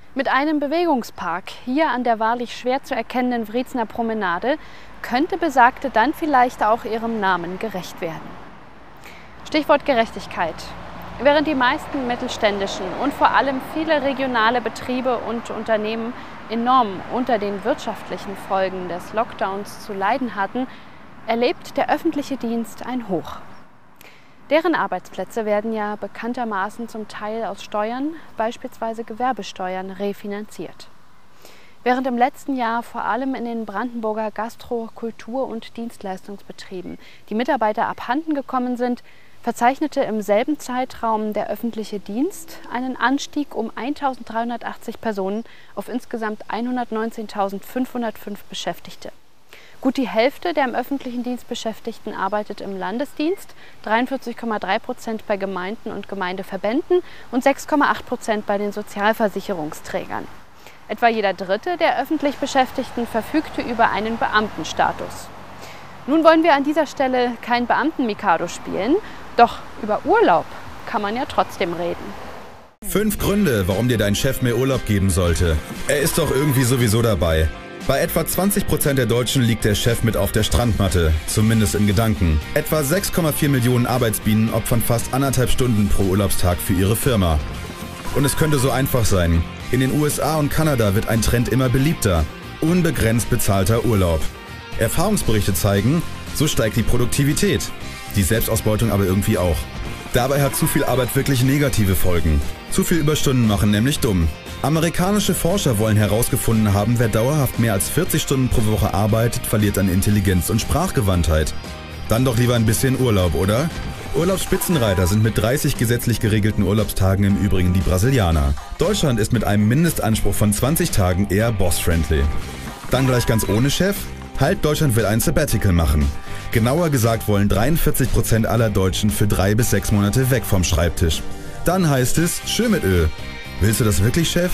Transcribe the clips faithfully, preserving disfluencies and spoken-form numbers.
Mit einem Bewegungspark hier an der wahrlich schwer zu erkennenden Wriezener Promenade könnte Besagte dann vielleicht auch ihrem Namen gerecht werden. Stichwort Gerechtigkeit. Während die meisten mittelständischen und vor allem viele regionale Betriebe und Unternehmen enorm unter den wirtschaftlichen Folgen des Lockdowns zu leiden hatten, erlebt der öffentliche Dienst ein Hoch. Deren Arbeitsplätze werden ja bekanntermaßen zum Teil aus Steuern, beispielsweise Gewerbesteuern, refinanziert. Während im letzten Jahr vor allem in den Brandenburger Gastro-, Kultur- und Dienstleistungsbetrieben die Mitarbeiter abhanden gekommen sind, verzeichnete im selben Zeitraum der öffentliche Dienst einen Anstieg um eintausenddreihundertachtzig Personen auf insgesamt hundertneunzehntausendfünfhundertfünf Beschäftigte. Gut die Hälfte der im öffentlichen Dienst Beschäftigten arbeitet im Landesdienst, dreiundvierzig Komma drei Prozent bei Gemeinden und Gemeindeverbänden und sechs Komma acht Prozent bei den Sozialversicherungsträgern. Etwa jeder Dritte der öffentlich Beschäftigten verfügte über einen Beamtenstatus. Nun wollen wir an dieser Stelle kein Beamten-Mikado spielen, doch über Urlaub kann man ja trotzdem reden. Fünf Gründe, warum dir dein Chef mehr Urlaub geben sollte. Er ist doch irgendwie sowieso dabei. Bei etwa zwanzig Prozent der Deutschen liegt der Chef mit auf der Strandmatte, zumindest in Gedanken. Etwa sechs Komma vier Millionen Arbeitsbienen opfern fast anderthalb Stunden pro Urlaubstag für ihre Firma. Und es könnte so einfach sein. In den U S A und Kanada wird ein Trend immer beliebter. Unbegrenzt bezahlter Urlaub. Erfahrungsberichte zeigen, so steigt die Produktivität. Die Selbstausbeutung aber irgendwie auch. Dabei hat zu viel Arbeit wirklich negative Folgen. Zu viel Überstunden machen nämlich dumm. Amerikanische Forscher wollen herausgefunden haben, wer dauerhaft mehr als vierzig Stunden pro Woche arbeitet, verliert an Intelligenz und Sprachgewandtheit. Dann doch lieber ein bisschen Urlaub, oder? Urlaubsspitzenreiter sind mit dreißig gesetzlich geregelten Urlaubstagen im Übrigen die Brasilianer. Deutschland ist mit einem Mindestanspruch von zwanzig Tagen eher boss-friendly. Dann gleich ganz ohne Chef? Halt, Deutschland will ein Sabbatical machen. Genauer gesagt wollen dreiundvierzig Prozent aller Deutschen für drei bis sechs Monate weg vom Schreibtisch. Dann heißt es, schön mit Öl. Willst du das wirklich, Chef?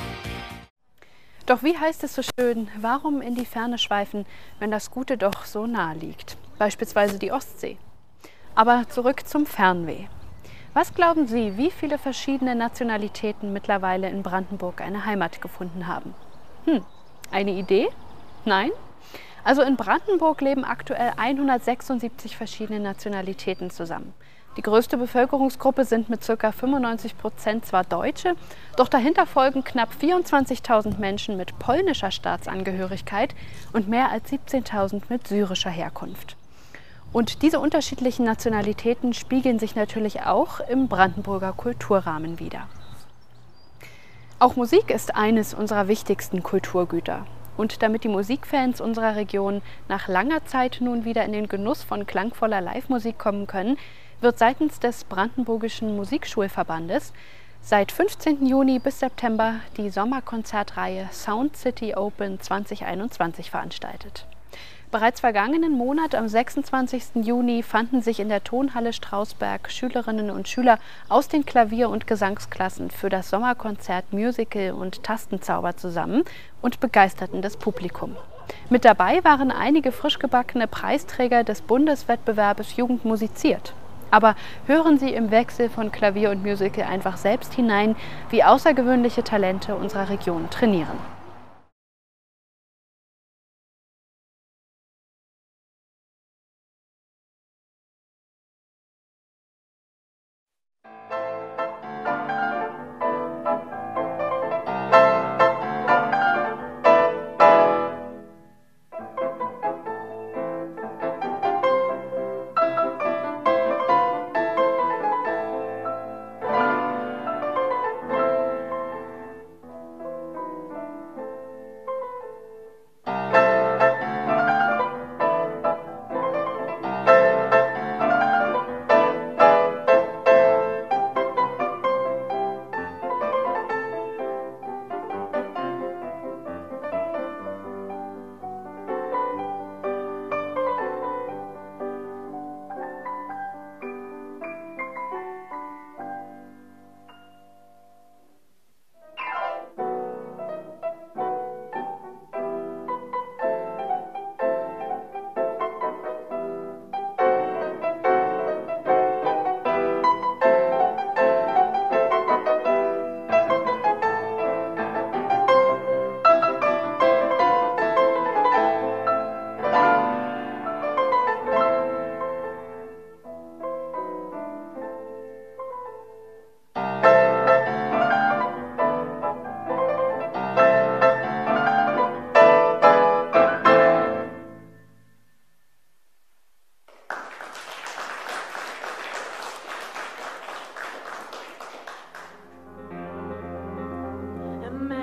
Doch wie heißt es so schön, warum in die Ferne schweifen, wenn das Gute doch so nahe liegt? Beispielsweise die Ostsee. Aber zurück zum Fernweh. Was glauben Sie, wie viele verschiedene Nationalitäten mittlerweile in Brandenburg eine Heimat gefunden haben? Hm, eine Idee? Nein? Also in Brandenburg leben aktuell hundertsechsundsiebzig verschiedene Nationalitäten zusammen. Die größte Bevölkerungsgruppe sind mit ca. fünfundneunzig Prozent zwar Deutsche, doch dahinter folgen knapp vierundzwanzigtausend Menschen mit polnischer Staatsangehörigkeit und mehr als siebzehntausend mit syrischer Herkunft. Und diese unterschiedlichen Nationalitäten spiegeln sich natürlich auch im Brandenburger Kulturrahmen wider. Auch Musik ist eines unserer wichtigsten Kulturgüter. Und damit die Musikfans unserer Region nach langer Zeit nun wieder in den Genuss von klangvoller Live-Musik kommen können, wird seitens des Brandenburgischen Musikschulverbandes seit fünfzehnten Juni bis September die Sommerkonzertreihe Sound City Open zwanzig einundzwanzig veranstaltet. Bereits vergangenen Monat, am sechsundzwanzigsten Juni, fanden sich in der Tonhalle Strausberg Schülerinnen und Schüler aus den Klavier- und Gesangsklassen für das Sommerkonzert Musical und Tastenzauber zusammen und begeisterten das Publikum. Mit dabei waren einige frisch gebackene Preisträger des Bundeswettbewerbes Jugend musiziert. Aber hören Sie im Wechsel von Klavier und Musical einfach selbst hinein, wie außergewöhnliche Talente unserer Region trainieren.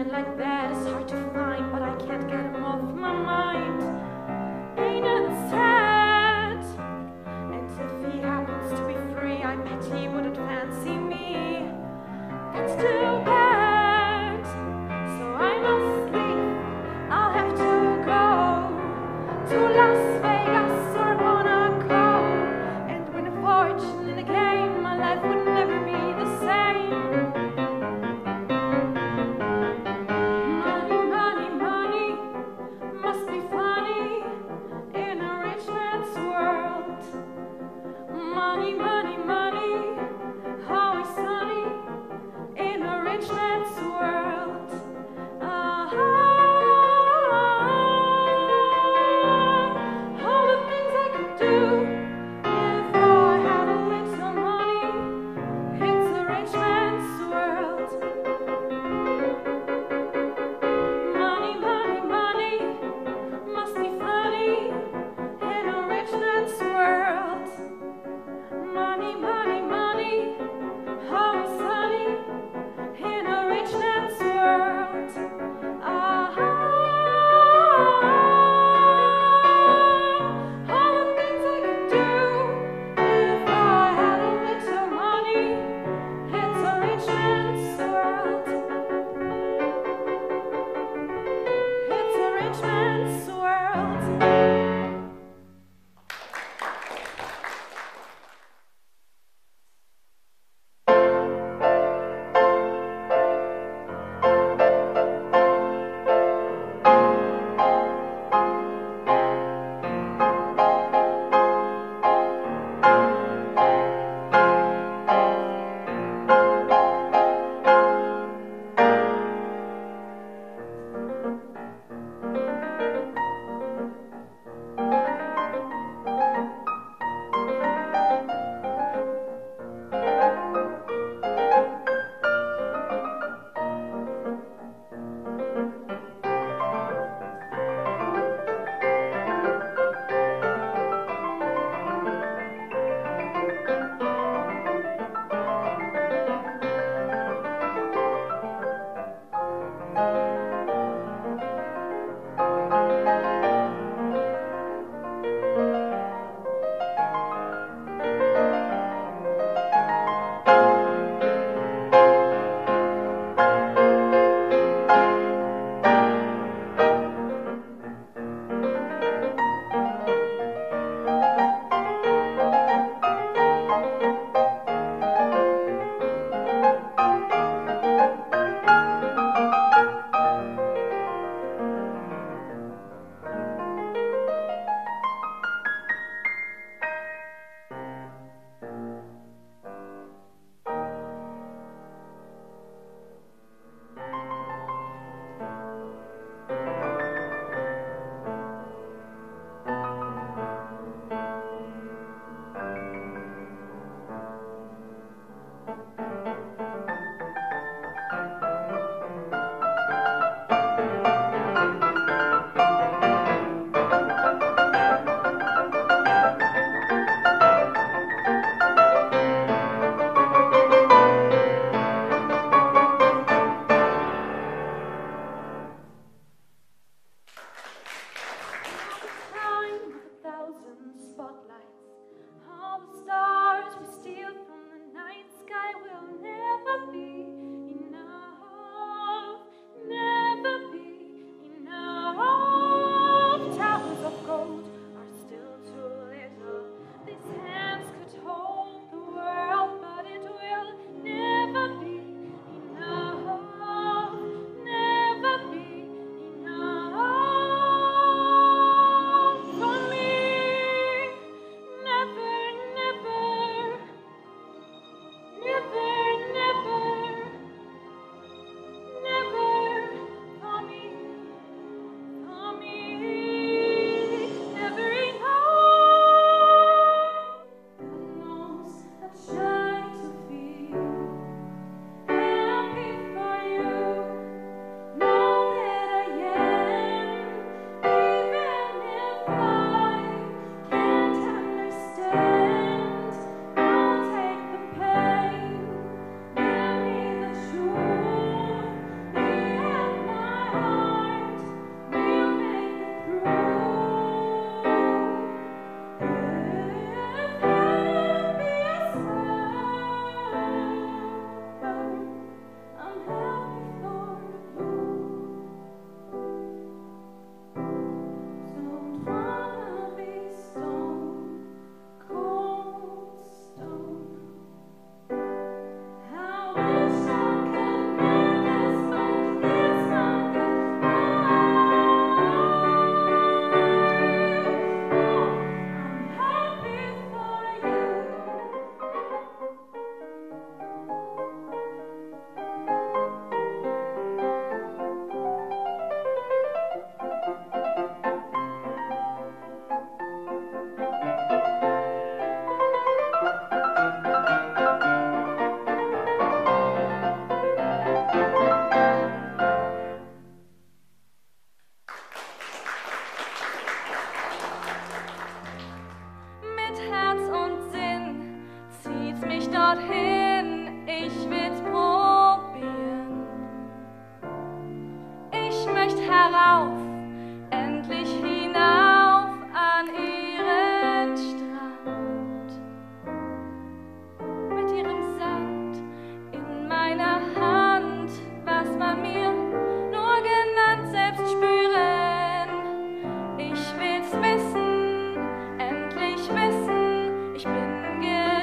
man like that is hard to find, but I can't get him off my mind. Ain't it sad? And if he happens to be free, I bet he wouldn't fancy me. That's too bad. So I must leave. I'll have to go to Las Vegas or Monaco and win a fortune in a game. My life would never be the same. Money, money, money must be funny in a rich man's world. Money, money, money, always sunny in a rich hinauf, endlich hinauf an ihren Strand. Mit ihrem Sand in meiner Hand, was man mir nur genannt, selbst spüren. Ich will's wissen, endlich wissen, ich bin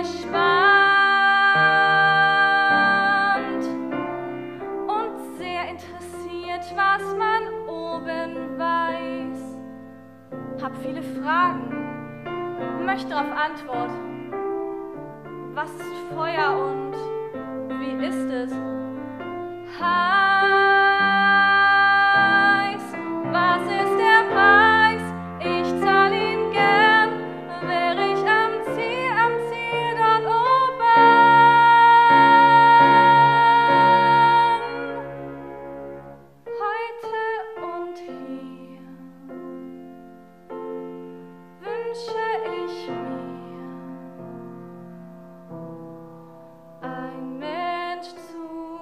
gespannt und sehr interessiert, was man oben weiß. Hab viele Fragen, möchte darauf antworten. Was ist Feuer und wie ist es? Heiß, was ist der Preis? Ich zahl ihn gern, wär ich am Ziel, am Ziel dort oben. Heute und hier wünsche ich mir, ein Mensch zu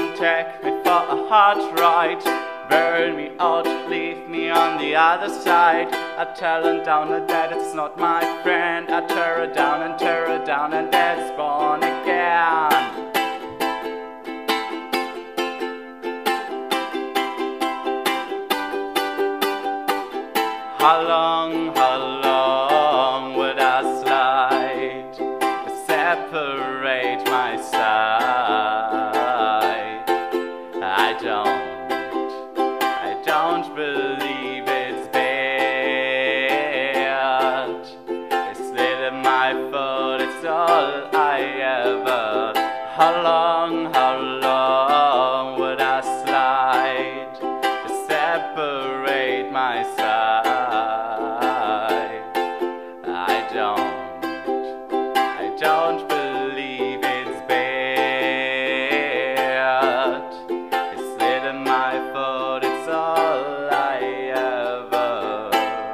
and take me for a hot ride. Burn me out, leave me on the other side. I tell her down that it's not my friend. I tear her down and tear her down and that's born again. How long, how long would I slide to separate my side? I don't, I don't believe it's bad. It's little my fault, it's all I ever. How long, how long would I slide to separate my side? Don't believe it's bad. It's little my fault, it's all I ever.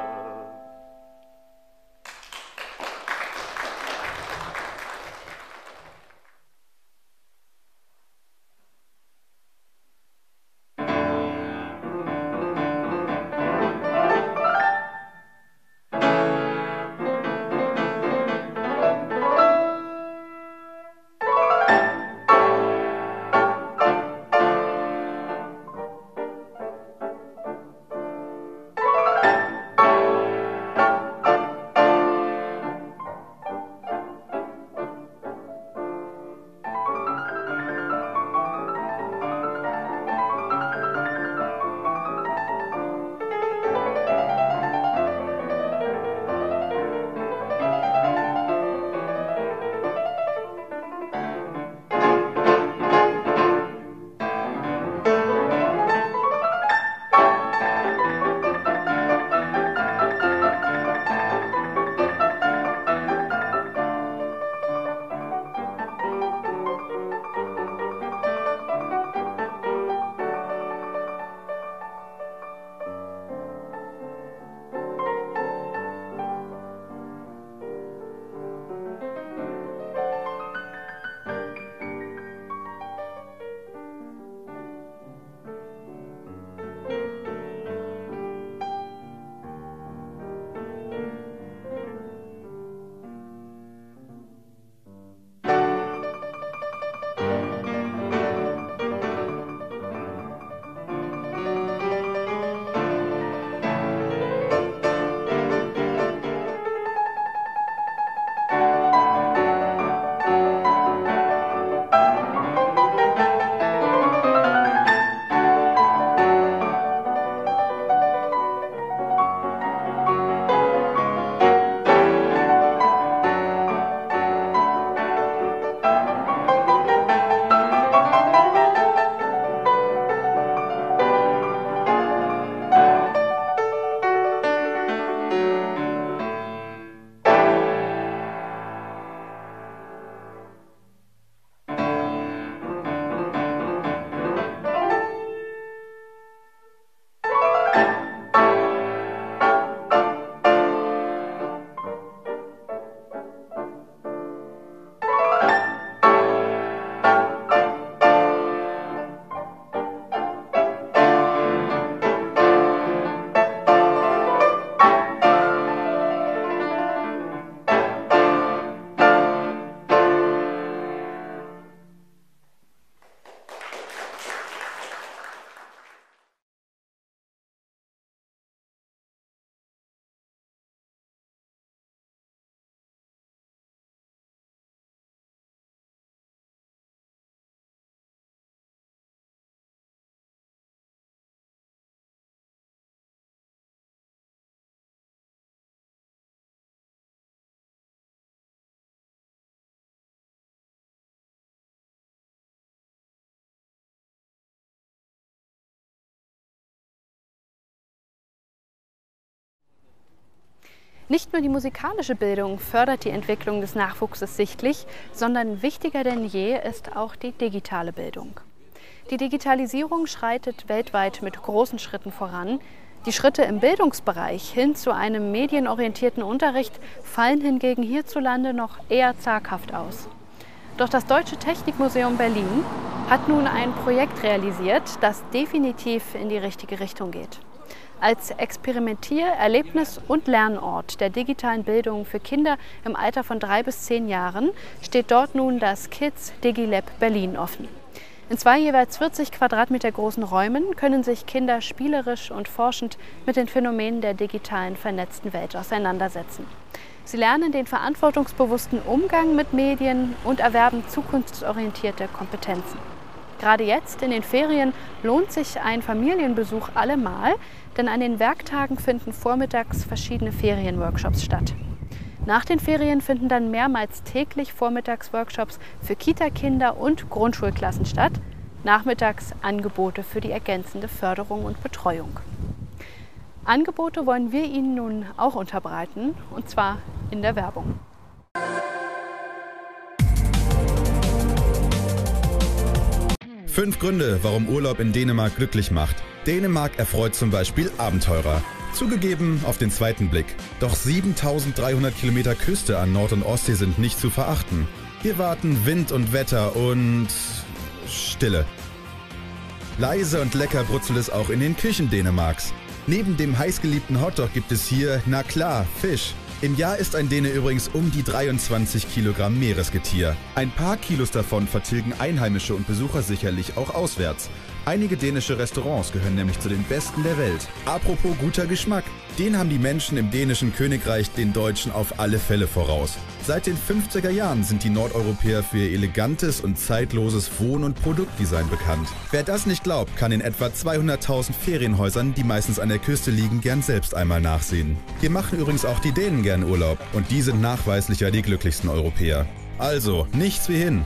Nicht nur die musikalische Bildung fördert die Entwicklung des Nachwuchses sichtlich, sondern wichtiger denn je ist auch die digitale Bildung. Die Digitalisierung schreitet weltweit mit großen Schritten voran. Die Schritte im Bildungsbereich hin zu einem medienorientierten Unterricht fallen hingegen hierzulande noch eher zaghaft aus. Doch das Deutsche Technikmuseum Berlin hat nun ein Projekt realisiert, das definitiv in die richtige Richtung geht. Als Experimentier-, Erlebnis- und Lernort der digitalen Bildung für Kinder im Alter von drei bis zehn Jahren steht dort nun das Kids DigiLab Berlin offen. In zwei jeweils vierzig Quadratmeter großen Räumen können sich Kinder spielerisch und forschend mit den Phänomenen der digitalen vernetzten Welt auseinandersetzen. Sie lernen den verantwortungsbewussten Umgang mit Medien und erwerben zukunftsorientierte Kompetenzen. Gerade jetzt in den Ferien lohnt sich ein Familienbesuch allemal, denn an den Werktagen finden vormittags verschiedene Ferienworkshops statt. Nach den Ferien finden dann mehrmals täglich Vormittagsworkshops für Kita-Kinder und Grundschulklassen statt, nachmittags Angebote für die ergänzende Förderung und Betreuung. Angebote wollen wir Ihnen nun auch unterbreiten, und zwar in der Werbung. Fünf Gründe, warum Urlaub in Dänemark glücklich macht. Dänemark erfreut zum Beispiel Abenteurer. Zugegeben auf den zweiten Blick. Doch siebentausenddreihundert Kilometer Küste an Nord- und Ostsee sind nicht zu verachten. Hier warten Wind und Wetter und Stille. Leise und lecker brutzelt es auch in den Küchen Dänemarks. Neben dem heißgeliebten Hotdog gibt es hier, na klar, Fisch. Im Jahr isst ein Däne übrigens um die dreiundzwanzig Kilogramm Meeresgetier. Ein paar Kilos davon vertilgen Einheimische und Besucher sicherlich auch auswärts. Einige dänische Restaurants gehören nämlich zu den besten der Welt. Apropos guter Geschmack, den haben die Menschen im dänischen Königreich den Deutschen auf alle Fälle voraus. Seit den fünfziger Jahren sind die Nordeuropäer für ihr elegantes und zeitloses Wohn- und Produktdesign bekannt. Wer das nicht glaubt, kann in etwa zweihunderttausend Ferienhäusern, die meistens an der Küste liegen, gern selbst einmal nachsehen. Hier machen übrigens auch die Dänen gern Urlaub und die sind nachweislich ja die glücklichsten Europäer. Also, nichts wie hin.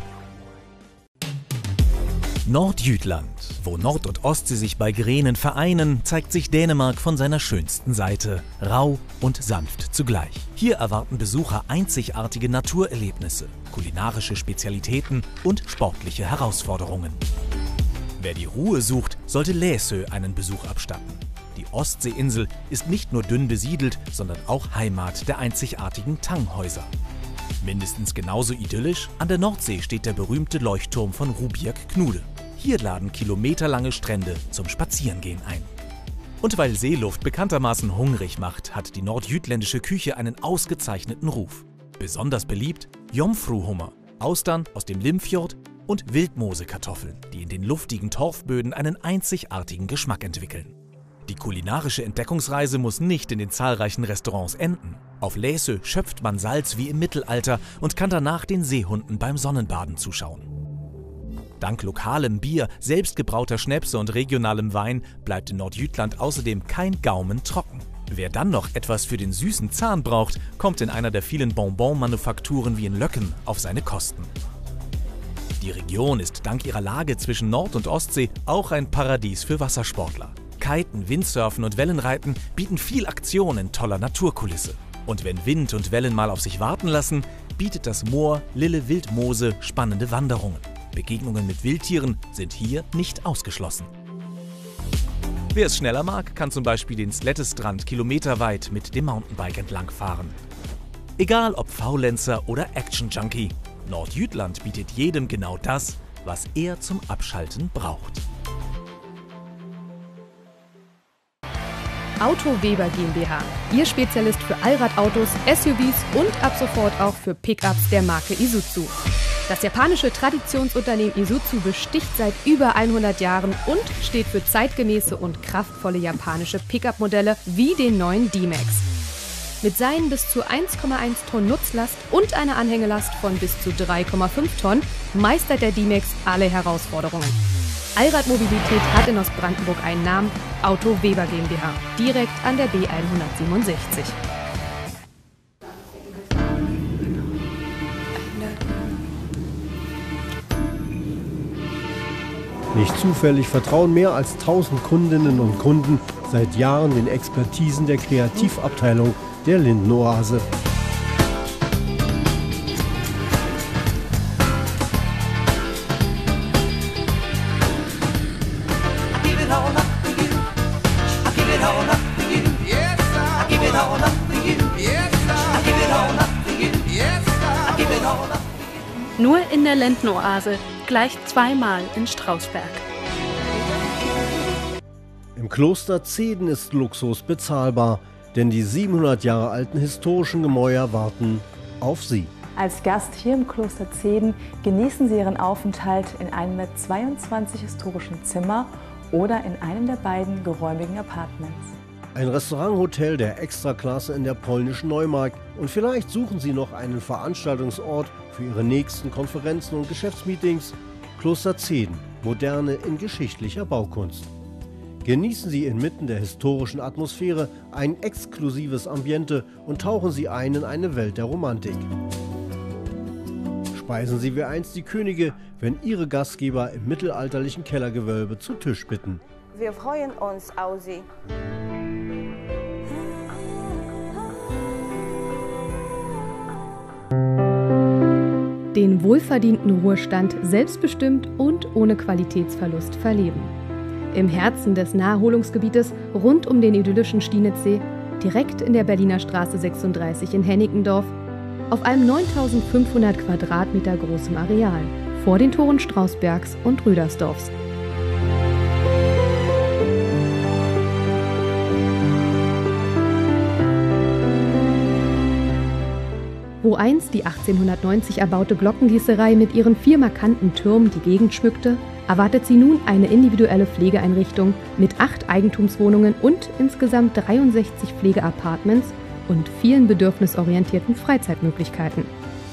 Nordjütland. Wo Nord und Ostsee sich bei Grenen vereinen, zeigt sich Dänemark von seiner schönsten Seite. Rau und sanft zugleich. Hier erwarten Besucher einzigartige Naturerlebnisse, kulinarische Spezialitäten und sportliche Herausforderungen. Wer die Ruhe sucht, sollte Læsø einen Besuch abstatten. Die Ostseeinsel ist nicht nur dünn besiedelt, sondern auch Heimat der einzigartigen Tanghäuser. Mindestens genauso idyllisch, an der Nordsee steht der berühmte Leuchtturm von Rubjerg Knude. Hier laden kilometerlange Strände zum Spazierengehen ein. Und weil Seeluft bekanntermaßen hungrig macht, hat die nordjütländische Küche einen ausgezeichneten Ruf. Besonders beliebt Jomfruhummer, Austern aus dem Limfjord und Wildmosekartoffeln, die in den luftigen Torfböden einen einzigartigen Geschmack entwickeln. Die kulinarische Entdeckungsreise muss nicht in den zahlreichen Restaurants enden. Auf Læsø schöpft man Salz wie im Mittelalter und kann danach den Seehunden beim Sonnenbaden zuschauen. Dank lokalem Bier, selbstgebrauter Schnäpse und regionalem Wein bleibt in Nordjütland außerdem kein Gaumen trocken. Wer dann noch etwas für den süßen Zahn braucht, kommt in einer der vielen Bonbon-Manufakturen wie in Løkken auf seine Kosten. Die Region ist dank ihrer Lage zwischen Nord- und Ostsee auch ein Paradies für Wassersportler. Kiten, Windsurfen und Wellenreiten bieten viel Aktion in toller Naturkulisse. Und wenn Wind und Wellen mal auf sich warten lassen, bietet das Moor Lille Wildmose spannende Wanderungen. Begegnungen mit Wildtieren sind hier nicht ausgeschlossen. Wer es schneller mag, kann zum Beispiel den Slettestrand kilometerweit mit dem Mountainbike entlangfahren. Egal ob Faulenzer oder Action-Junkie, Nordjütland bietet jedem genau das, was er zum Abschalten braucht. Auto Weber GmbH, Ihr Spezialist für Allradautos, S U Vs und ab sofort auch für Pickups der Marke Isuzu. Das japanische Traditionsunternehmen Isuzu besticht seit über hundert Jahren und steht für zeitgemäße und kraftvolle japanische Pickup-Modelle wie den neuen D-Max. Mit seinen bis zu eins Komma eins Tonnen Nutzlast und einer Anhängelast von bis zu drei Komma fünf Tonnen meistert der D-Max alle Herausforderungen. Allradmobilität hat in Ostbrandenburg einen Namen: Auto Weber GmbH, direkt an der B hundertsiebenundsechzig. Nicht zufällig vertrauen mehr als tausend Kundinnen und Kunden seit Jahren den Expertisen der Kreativabteilung der Lindenoase. Nur in der Lindenoase, gleich zweimal in Strausberg. Im Kloster Zehden ist Luxus bezahlbar, denn die siebenhundert Jahre alten historischen Gemäuer warten auf Sie. Als Gast hier im Kloster Zehden genießen Sie Ihren Aufenthalt in einem der zweiundzwanzig historischen Zimmer oder in einem der beiden geräumigen Apartments. Ein Restaurant-Hotel der Extraklasse in der polnischen Neumark. Und vielleicht suchen Sie noch einen Veranstaltungsort für Ihre nächsten Konferenzen und Geschäftsmeetings. Kloster Zehden, Moderne in geschichtlicher Baukunst. Genießen Sie inmitten der historischen Atmosphäre ein exklusives Ambiente und tauchen Sie ein in eine Welt der Romantik. Speisen Sie wie einst die Könige, wenn Ihre Gastgeber im mittelalterlichen Kellergewölbe zu Tisch bitten. Wir freuen uns auf Sie. Den wohlverdienten Ruhestand selbstbestimmt und ohne Qualitätsverlust verleben. Im Herzen des Naherholungsgebietes rund um den idyllischen Stienitzsee, direkt in der Berliner Straße sechsunddreißig in Hennickendorf, auf einem neuntausendfünfhundert Quadratmeter großen Areal, vor den Toren Strausbergs und Rüdersdorfs. Wo einst die achtzehnhundertneunzig erbaute Glockengießerei mit ihren vier markanten Türmen die Gegend schmückte, erwartet sie nun eine individuelle Pflegeeinrichtung mit acht Eigentumswohnungen und insgesamt dreiundsechzig Pflegeapartments und vielen bedürfnisorientierten Freizeitmöglichkeiten.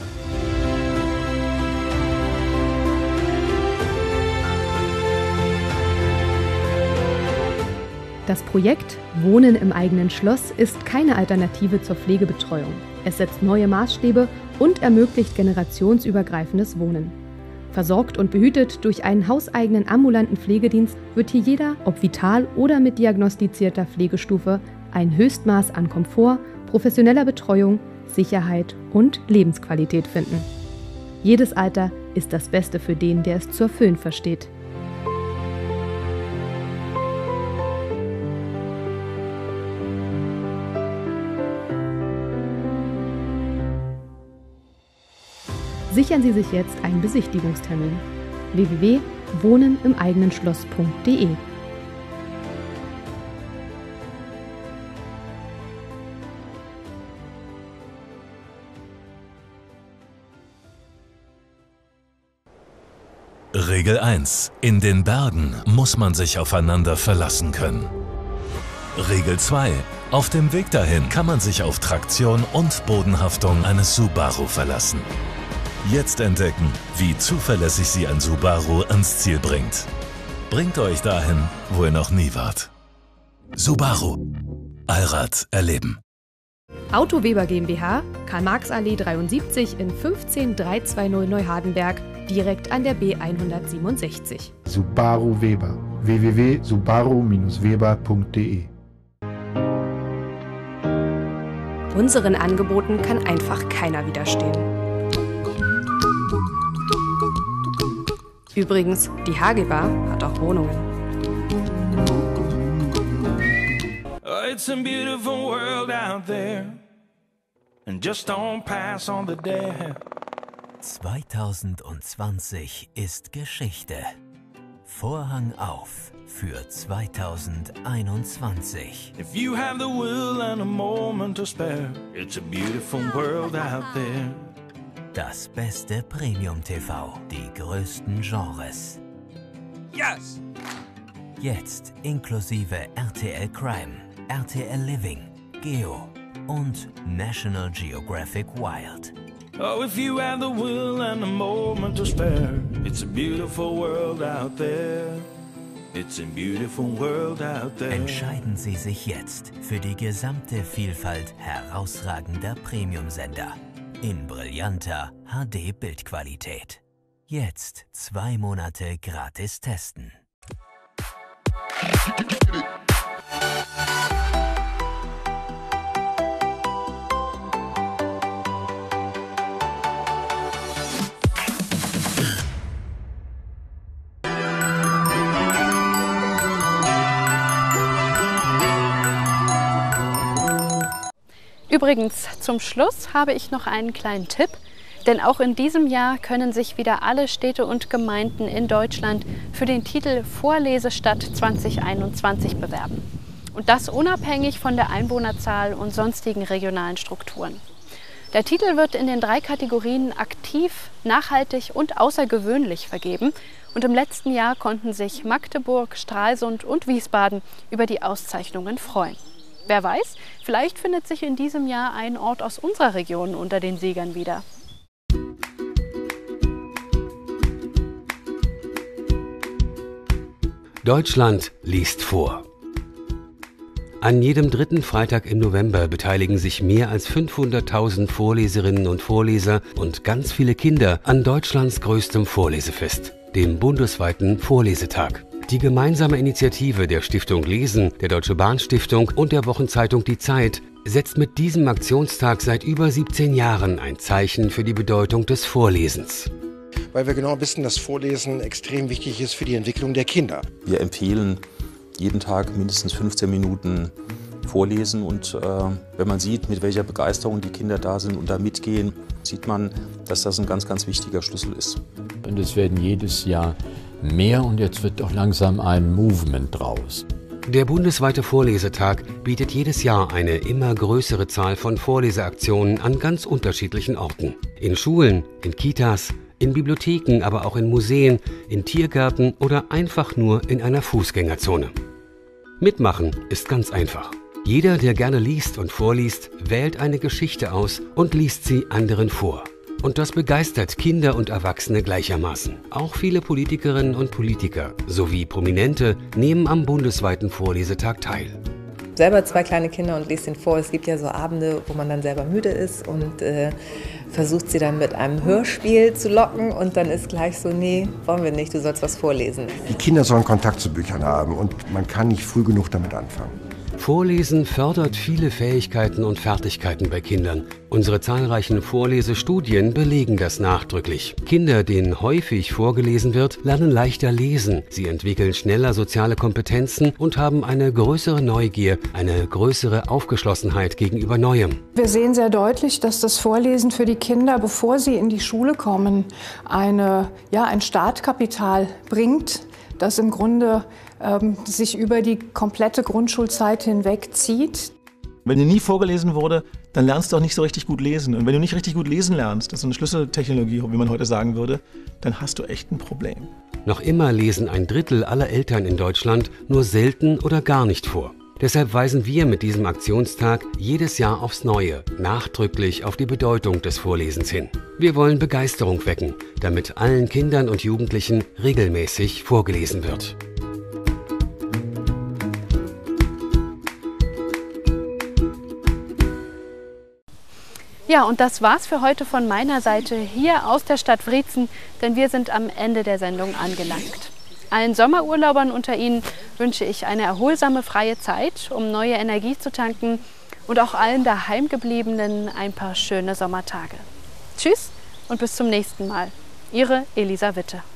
Das Projekt Wohnen im eigenen Schloss ist keine Alternative zur Pflegebetreuung. Es setzt neue Maßstäbe und ermöglicht generationsübergreifendes Wohnen. Versorgt und behütet durch einen hauseigenen ambulanten Pflegedienst wird hier jeder, ob vital oder mit diagnostizierter Pflegestufe, ein Höchstmaß an Komfort, professioneller Betreuung, Sicherheit und Lebensqualität finden. Jedes Alter ist das Beste für den, der es zu erfüllen versteht. Sichern Sie sich jetzt einen Besichtigungstermin. w w w punkt wohnen im eigenen schloss punkt de Regel eins. In den Bergen muss man sich aufeinander verlassen können. Regel zwei. Auf dem Weg dahin kann man sich auf Traktion und Bodenhaftung eines Subaru verlassen. Jetzt entdecken, wie zuverlässig Sie ein Subaru ans Ziel bringt. Bringt euch dahin, wo ihr noch nie wart. Subaru. Allrad erleben. Auto Weber GmbH, Karl-Marx-Allee dreiundsiebzig in fünfzehn dreihundertzweißig Neuhardenberg, direkt an der B hundertsiebenundsechzig. Subaru Weber. w w w punkt subaru Bindestrich weber punkt de. Unseren Angeboten kann einfach keiner widerstehen. Übrigens, die H G Bar hat auch Wohnungen. It's a beautiful world out there, and just don't pass on the dare. zweitausendzwanzig ist Geschichte. Vorhang auf für zweitausendeinundzwanzig. If you have the will and a moment to spare, it's a beautiful world out there. Das beste Premium-T V, die größten Genres. Yes! Jetzt inklusive R T L Crime, R T L Living, Geo und National Geographic Wild. Oh, if you have the will and a moment to spare, it's a beautiful world out there. It's a beautiful world out there. Entscheiden Sie sich jetzt für die gesamte Vielfalt herausragender Premium-Sender in brillanter H D-Bildqualität. Jetzt zwei Monate gratis testen. Übrigens, zum Schluss habe ich noch einen kleinen Tipp. Denn auch in diesem Jahr können sich wieder alle Städte und Gemeinden in Deutschland für den Titel Vorlesestadt zwanzig einundzwanzig bewerben. Und das unabhängig von der Einwohnerzahl und sonstigen regionalen Strukturen. Der Titel wird in den drei Kategorien aktiv, nachhaltig und außergewöhnlich vergeben. Und im letzten Jahr konnten sich Magdeburg, Stralsund und Wiesbaden über die Auszeichnungen freuen. Wer weiß, vielleicht findet sich in diesem Jahr ein Ort aus unserer Region unter den Siegern wieder. Deutschland liest vor. An jedem dritten Freitag im November beteiligen sich mehr als fünfhunderttausend Vorleserinnen und Vorleser und ganz viele Kinder an Deutschlands größtem Vorlesefest, dem bundesweiten Vorlesetag. Die gemeinsame Initiative der Stiftung Lesen, der Deutsche Bahn Stiftung und der Wochenzeitung Die Zeit setzt mit diesem Aktionstag seit über siebzehn Jahren ein Zeichen für die Bedeutung des Vorlesens. Weil wir genau wissen, dass Vorlesen extrem wichtig ist für die Entwicklung der Kinder. Wir empfehlen jeden Tag mindestens fünfzehn Minuten vorlesen und äh, wenn man sieht, mit welcher Begeisterung die Kinder da sind und da mitgehen, sieht man, dass das ein ganz, ganz wichtiger Schlüssel ist. Und es werden jedes Jahr mehr und jetzt wird auch langsam ein Movement draus. Der bundesweite Vorlesetag bietet jedes Jahr eine immer größere Zahl von Vorleseaktionen an ganz unterschiedlichen Orten. In Schulen, in Kitas, in Bibliotheken, aber auch in Museen, in Tiergärten oder einfach nur in einer Fußgängerzone. Mitmachen ist ganz einfach. Jeder, der gerne liest und vorliest, wählt eine Geschichte aus und liest sie anderen vor. Und das begeistert Kinder und Erwachsene gleichermaßen. Auch viele Politikerinnen und Politiker sowie Prominente nehmen am bundesweiten Vorlesetag teil. Selber zwei kleine Kinder und lese den vor. Es gibt ja so Abende, wo man dann selber müde ist und äh, versucht sie dann mit einem Hörspiel zu locken und dann ist gleich so, nee, wollen wir nicht, du sollst was vorlesen. Die Kinder sollen Kontakt zu Büchern haben und man kann nicht früh genug damit anfangen. Vorlesen fördert viele Fähigkeiten und Fertigkeiten bei Kindern. Unsere zahlreichen Vorlesestudien belegen das nachdrücklich. Kinder, denen häufig vorgelesen wird, lernen leichter lesen. Sie entwickeln schneller soziale Kompetenzen und haben eine größere Neugier, eine größere Aufgeschlossenheit gegenüber Neuem. Wir sehen sehr deutlich, dass das Vorlesen für die Kinder, bevor sie in die Schule kommen, eine, ja, ein Startkapital bringt, das im Grunde ähm, sich über die komplette Grundschulzeit hinweg zieht. Wenn dir nie vorgelesen wurde, dann lernst du auch nicht so richtig gut lesen. Und wenn du nicht richtig gut lesen lernst, das ist eine Schlüsseltechnologie, wie man heute sagen würde, dann hast du echt ein Problem. Noch immer lesen ein Drittel aller Eltern in Deutschland nur selten oder gar nicht vor. Deshalb weisen wir mit diesem Aktionstag jedes Jahr aufs Neue nachdrücklich auf die Bedeutung des Vorlesens hin. Wir wollen Begeisterung wecken, damit allen Kindern und Jugendlichen regelmäßig vorgelesen wird. Ja, und das war's für heute von meiner Seite hier aus der Stadt Wriezen, denn wir sind am Ende der Sendung angelangt. Allen Sommerurlaubern unter Ihnen wünsche ich eine erholsame freie Zeit, um neue Energie zu tanken und auch allen Daheimgebliebenen ein paar schöne Sommertage. Tschüss und bis zum nächsten Mal. Ihre Elisa Witte.